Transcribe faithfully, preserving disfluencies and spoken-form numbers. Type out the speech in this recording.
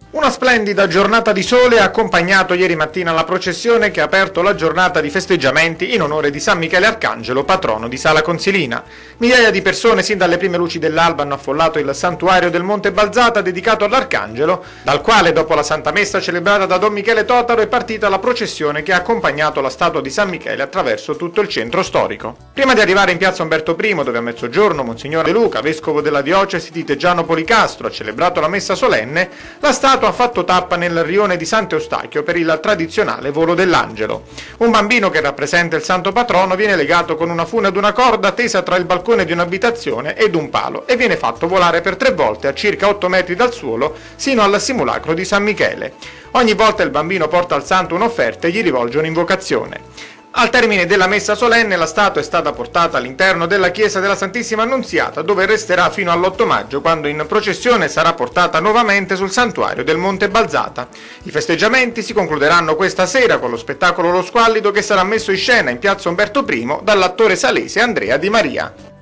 Una splendida giornata di sole ha accompagnato ieri mattina la processione che ha aperto la giornata di festeggiamenti in onore di San Michele Arcangelo, patrono di Sala Consilina. Migliaia di persone sin dalle prime luci dell'alba hanno affollato il santuario del Monte Balzata dedicato all'Arcangelo, dal quale dopo la Santa Messa celebrata da Don Michele Totaro è partita la processione che ha accompagnato la statua di San Michele attraverso tutto il centro storico. Prima di arrivare in piazza Umberto I, dove a mezzogiorno Monsignor De Luca, vescovo della diocesi di Teggiano Policastro, ha celebrato la messa solenne, la statua ha fatto tappa nel rione di Sant'Eustachio per il tradizionale volo dell'angelo. Un bambino che rappresenta il santo patrono viene legato con una fune ad una corda tesa tra il balcone di un'abitazione ed un palo e viene fatto volare per tre volte a circa otto metri dal suolo sino al simulacro di San Michele. Ogni volta il bambino porta al santo un'offerta e gli rivolge un'invocazione. Al termine della messa solenne la statua è stata portata all'interno della chiesa della Santissima Annunziata, dove resterà fino all'otto maggio, quando in processione sarà portata nuovamente sul santuario del Monte Balzata. I festeggiamenti si concluderanno questa sera con lo spettacolo Lo Squallido, che sarà messo in scena in piazza Umberto I dall'attore salese Andrea Di Maria.